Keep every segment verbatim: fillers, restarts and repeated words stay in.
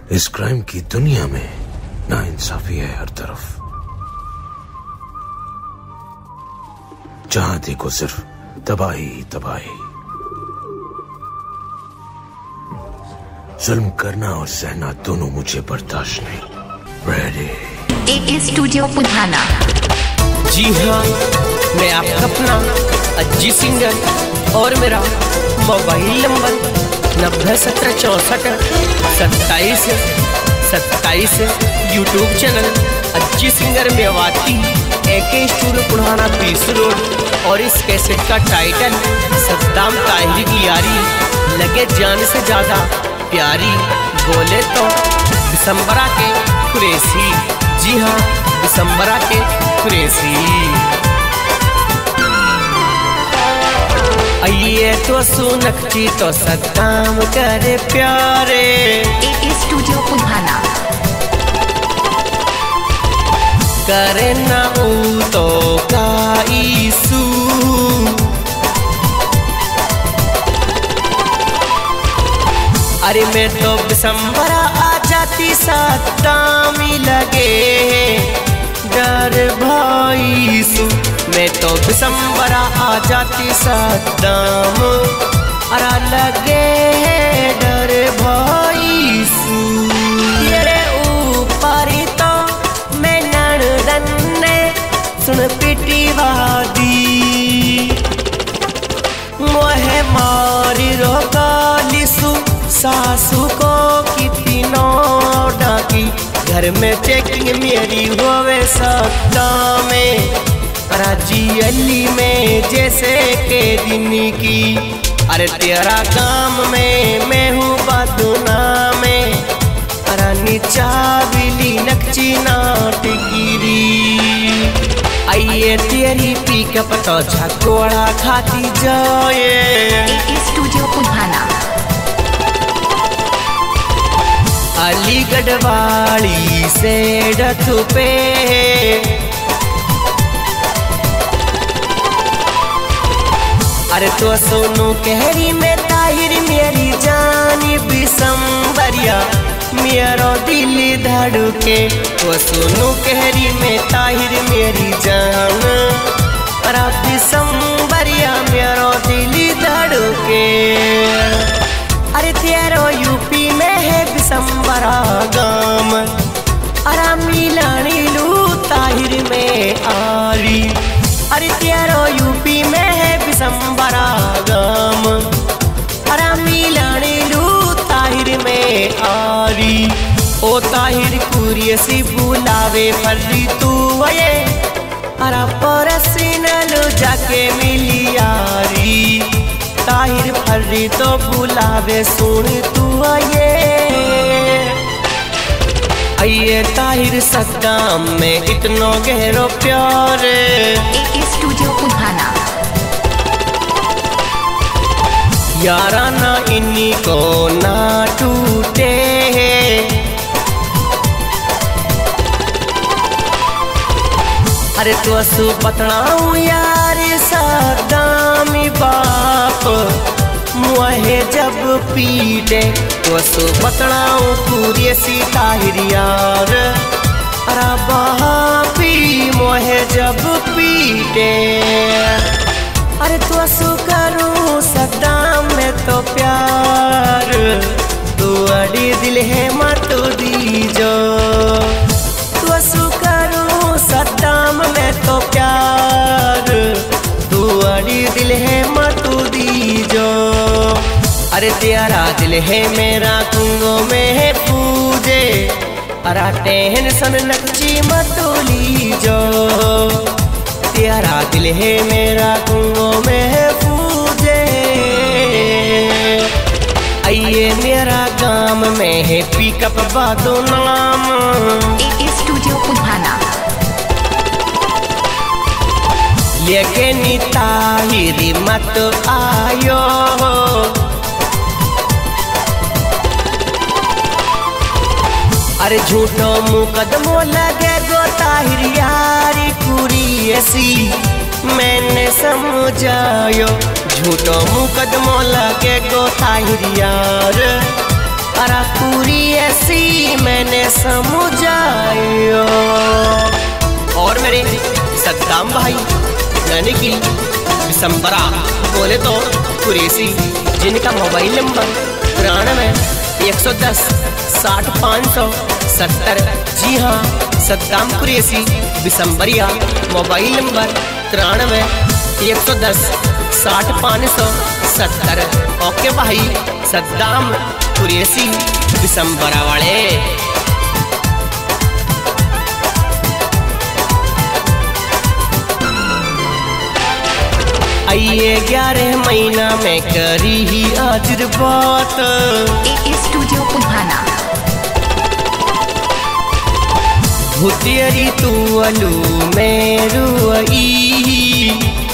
इस क्राइम की दुनिया में नाइंसाफी है हर तरफ। जहां देखो सिर्फ तबाही तबाही। जुल्म करना और सहना दोनों मुझे बर्दाश्त नहीं। रेडी? ए स्टूडियो पुधाना। जी हाँ, मैं आपका अपना अज्जी सिंगर और मेरा मोबाइल नंबर नब्बे सत्रह चौसठ सत्ताईस सत्ताईस YouTube channel Ajji singer Mewati AK studio Punhana पीस रोड। और इस कैसेट का टाइटल सद्दाम ताहिर की यारी लगे जान से ज्यादा प्यारी, बोले तो दिसंबरा के कुरैशी। जी हाँ, दिसंबरा के कुरैशी। आइए तो सुनकची तो सद्दाम करे प्यारे। A studio Punhana. करे ना ऊ तो काईसू, अरे मैं तो दिसंबरा आ जाती सद्दाम लगे डर भाईसू। मैं तो दिसंबरा आ जाती सद्दाम अरा लगे डर भाईसू। तेरे ऊपर तो मैं नड़दन ने सुन पिटी वादी मोहे मारी रोकालिसू। सासू को कितनी डाकी घर में चेकिंग मेरी होवे सद्दाम में। राजी अली में जैसे के दिन की, अरे तेरा काम में मैं हूँ बदना में। रानी चाबिली नक्ची नाटगिरी। आइए तेरी पिकअप तो झकोड़ा खाती जाए। ए स्टूडियो पुधाना। अलीगढ़ वाली से डथ पे अरे तो सोनू कहरी में ताहिर मेरी जानी बिसंबरिया मेरा दिल धड़के। तो सोनू कहरी में ताहिर मेरी जान अरे बिसंबरिया मेरा दिल धड़के। अरे तेरो यूपी में है बिसंबरा गाम अरा मिलानी लू ताहिर में आरी। अरे तेरो यूपी में है बिसंबरा गाम अरा मिलानी लू ताहिर में आरी। ओ ताहिर कुरियसी बुलावे फर्री तू वये अरा परसिनल जाके मिली यारी। ताहिर फर्री तो बुलावे सुन तू आये। आइए ताहिर सद्दाम में इतनो गहरो प्यार। ए स्टूडियो पुधाना। याराना इन्हीं को ना टूटे। अरे तो सु बतलाऊं यार सद्दाम बाप मुहे जब पीटे। तो सु बतलाऊं कुरैशी ताहिर यार अरा बापी मुहे जब पीटे। अरे तो सु करूं सद्दाम में तो प्यार तू अड़ी दिल है मत दीजो। तो सु करूं सद्दाम में तो प्यार तू अड़ी दिल है मत दीजो। अरे तेरा दिल है मेरा कुंगो में है पूजे अरा टेंशन नक्ची मत लीजो। तेरा दिल है मेरा कुंगो में है पूजे। आइए मेरा गाम में है पिकअप बादो नाम। A studio Punhana. लेके नी ताहिर मत आयो अरे झूठो मुकदमो लगे गो ताहिर यारी कुरैशी मैंने समझायो। झूठो मुकदमो लगे गो ताहिर यार अरा कुरैशी मैंने समझायो। और मेरे सद्दाम भाई यानी कि दिसंबरा बोले तो कुरैशी, जिनका मोबाइल नंबर तिरानवे एक सौ दस साठ पाँच सौ सत्तर। जी हाँ, सद्दाम कुरैशी दिसंबरिया, मोबाइल नंबर तिरानवे एक सौ दस साठ पाँच सौ सत्तर। ओके भाई सद्दाम कुरैशी दिसंबरा वाले। आइए ग्यारह महीना में करी ही आज बात। ए स्टूडियो पुधाना। भूतियरी तू अलू मेरू आई,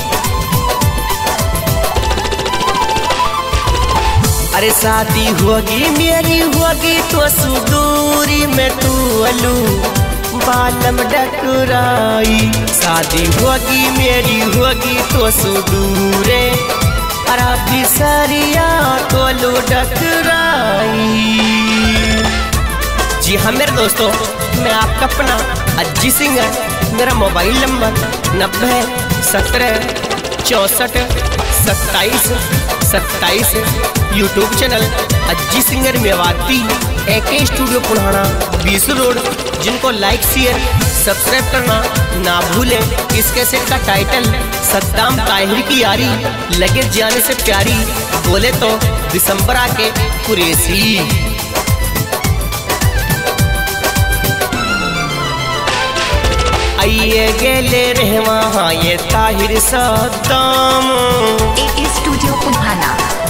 अरे शादी होगी मेरी होगी तो सुदूरी में तू अलू बालम डकराई। शादी होगी मेरी होगी तो सुदूरे, अरा बिसरिया तो लू डकराई। जी हाँ मेरे दोस्तों, मैं आपका अपना अज्जी सिंगर। मेरा मोबाइल नंबर नब्बे सत्रह चौंसठ सत्ताईस सत्ताईस। YouTube channel Ajji singer Mewati, AK studio Punhana, बीस रोड। जिनको लाइक शेयर सब्सक्राइब करना ना भूले। इस कैसेट का टाइटल सद्दाम ताहिर की यारी, लगे जाने से प्यारी, बोले तो दिसंबरा के कुरैशी। आइए गेले रहवा हाँ ये ताहिर सद्दाम। A studio Punhana.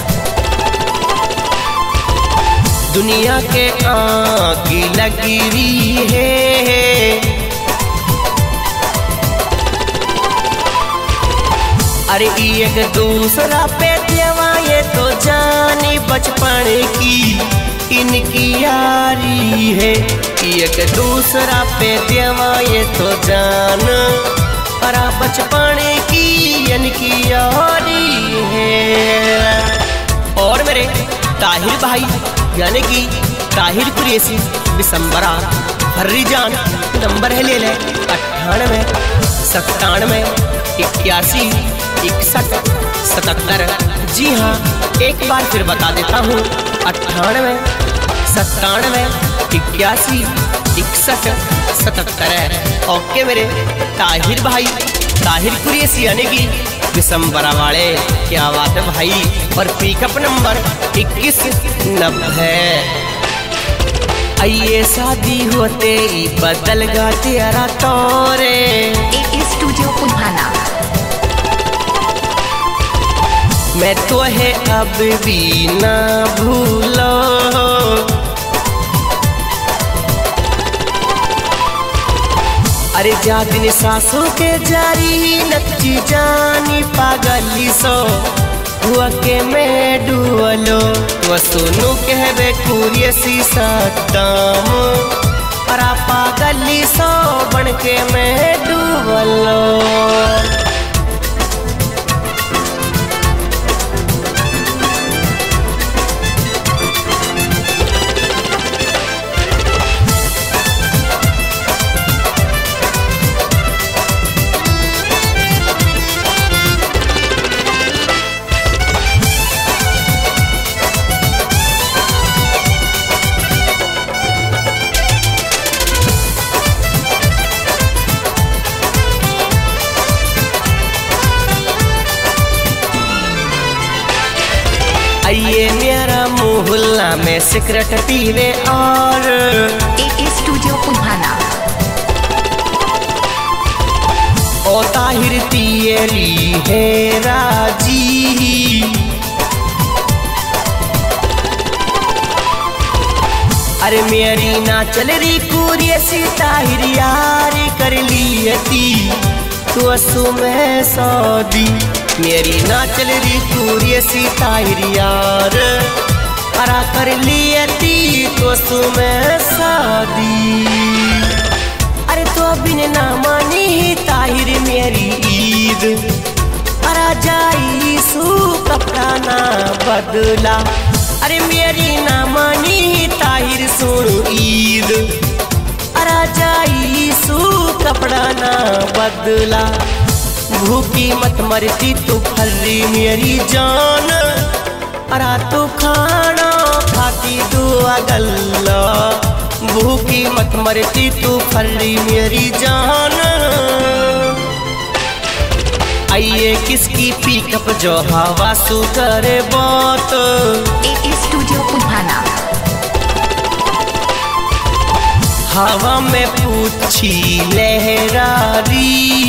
दुनिया के आगी लगी रही है, अरे एक दूसरा पे देवा ये तो जानी बचपन की इनकी यारी है। एक दूसरा पे देवा ये तो जान अरा बचपन की इनकी यारी है। और मेरे ताहिर भाई यानी कि ताहिर कुरैशी दिसंबरा हर्री जान, नंबर है ले ले अट्ठानवे सत्तानवे इक्यासी इकसठ सतहत्तर। जी हाँ एक बार फिर बता देता हूँ, अट्ठानवे सत्तानवे इक्यासी इकसठ सतहत्तर। ओके मेरे ताहिर भाई, ताहिर कुरैशी यानी कि दिसंबरा वाले, क्या बात है भाई। और पिकअप नंबर इक्कीस नब्बे। आइए शादी होते ही बदल गा तेरा तोरे। A studio Punhana. मैं तो है अब भी ना भूलो, अरे जा दिन सासों के जारी नच्ची जानी पागली सो हुआ के मैं डुअलो। वो सुनू कहबे कुरैशी सद्दाम, अरा पागली सो बन के मैं डुअलो। आइए मेरा मोहल्ला में सिगरेट पीवे और ए स्टूडियो पुधाना। ओ ताहिर तियरी है राजी, अरे मेरी ना चल रही कुरैशी ताहिर यारी कर लियती तो सुमें सौदी। मेरी ना चल रही कुरैशी ताहिर यार, अरा कर लियती तो सुमें शादी। अरे तो बिन ना मानी ताहिर मेरी ईद, अरा जाई सू कपड़ा ना बदला। अरे मेरी ना मानी ताहिर सुन ईद, कपड़ा ना बदला, भूखी मत मरती तू फर्री मेरी जान, अरा तू खाना खाती दुआ गल्ला, भूखी मत मरती तू फर्री मेरी जान। आइए किसकी पिकअप जो हवा सु करे बात, ए स्टूडियो पुधाना। हवा में पूछी लहरारी,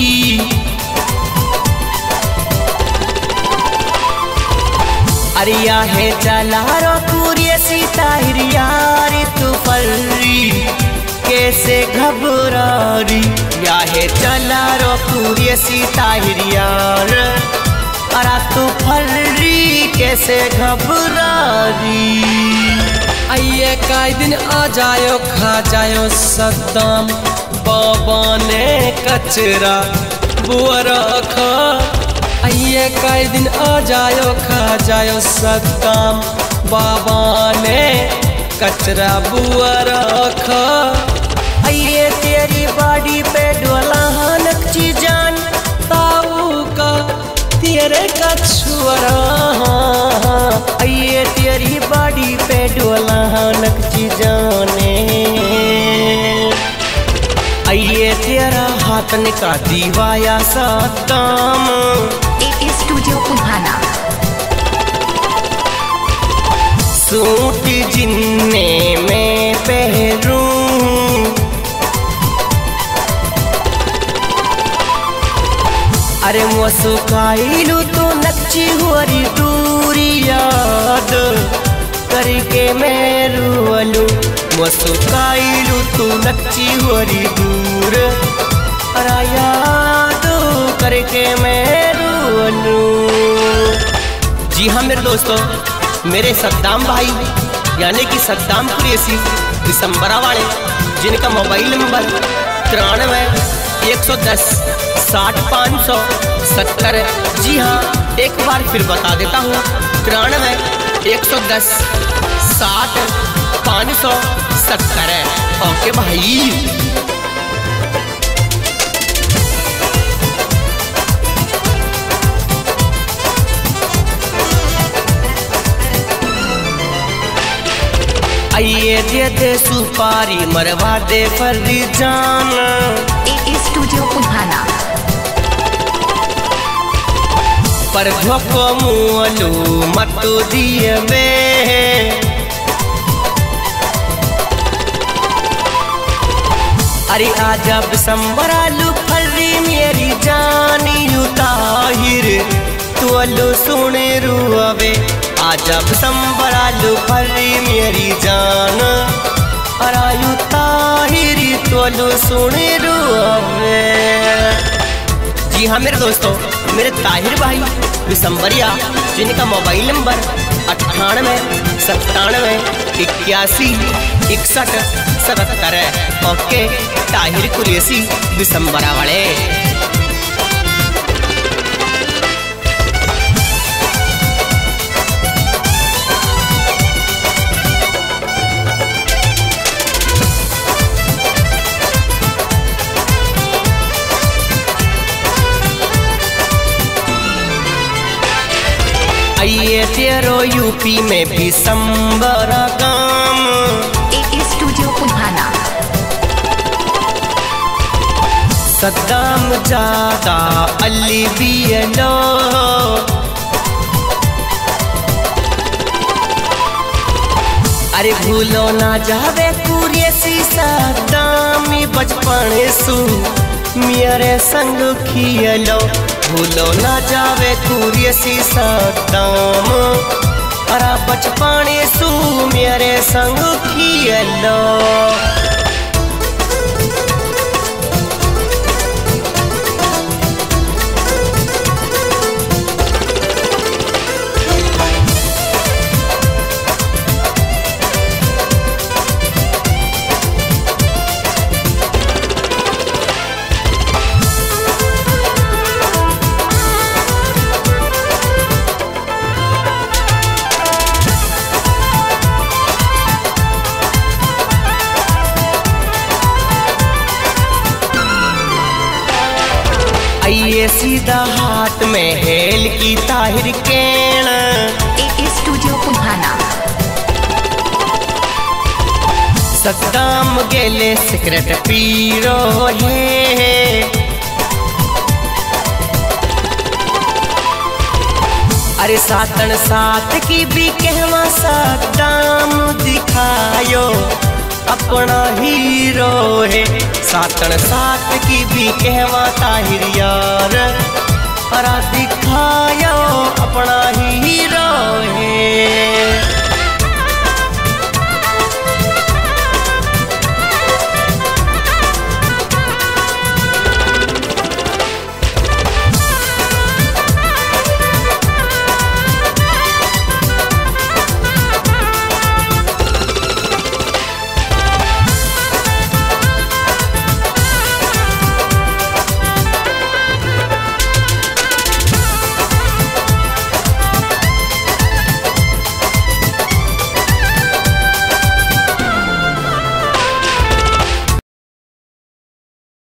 अरिया है चला रो पूरी सीता हिरियारी तू फर्री कैसे घबरारी, या है चला रो पूरी सीता हिरियार, अरा तू फर्री कैसे घबरारी। आइए काई दिन आ जायो खा जायो सद्दाम, बाबा ने कचरा बुआ रखा। आइए काई दिन आ जायो खा जायो सद्दाम, बाबा ने कचरा बुआ रखा। आइए तेरी बाड़ी पे डोला नक्ची जान, ताऊ का तेरे कछुआरा, आइए तेरी बाड़ी पे डोला नक्ची जाने, आइए तेरा हाथ निका दीवाया Saddam, A studio Punhana. Suit जिन्ने में पहरूं, अरे मुसुकाइलू तो नक्ची हुरी दूरी याद करके मैं रुअलू, मुसुकाइलू तो नक्ची हुरी दूर, अरे याद करके मैं रुअलू। जी हाँ मेरे दोस्तों, मेरे सद्दाम भाई यानी कि सद्दाम कुरैशी दिसंबरा वाले, जिनका मोबाइल नंबर तिरानवे एक सौ दस साठ पाँच सौ सत्तर। जी हाँ एक बार फिर बता देता हूँ, तिरानवे एक सौ दस साठ पाँच सौ सत्तर। ओके भाई। आइए दे दे सुपारी मरवा दे फर्री जान, ए स्टूडियो पुधाना। पर धोको मुअलू मत दिए वे, अरे आजा बिसंबरालू फर्री मेरी जानी ताहिर, तू अल्लू सुने रुआवे, आजा बिसंबरालू फर्री मेरी जान, अरायु ताहिरी तो अल्लू सुने रुआवे। जी हाँ मेरे दोस्तों, मेरे ताहिर भाई दिसंबरिया, जिनका मोबाइल नंबर अट्ठानवे सत्तानवे इक्यासी इकसठ सतहत्तर है। ओके ताहिर कुरैशी दिसंबरा वाले। आइए तेरो यूपी में भी संबरा काम, ए स्टूडियो पुधाना। सद्दाम जादा अली बियलो, अरे भूलो ना जावे कुरैशी सद्दाम बचपन सु मेरे संग खियलो, भूलो ना जावे कुरैशी सद्दाम, अरा बचपन सु मेरे संग खियलो। ये सीधा हाथ में हेल की ताहिर केण A A studio Punhana. Saddam गेले सिगरेट पीरो है, अरे सातन सात की भी कहवा सद्दाम दिखायो अपना हीरो है। सातन सात की भी कहवा ताहिर यार अरा दिखायो अपना हीरो है।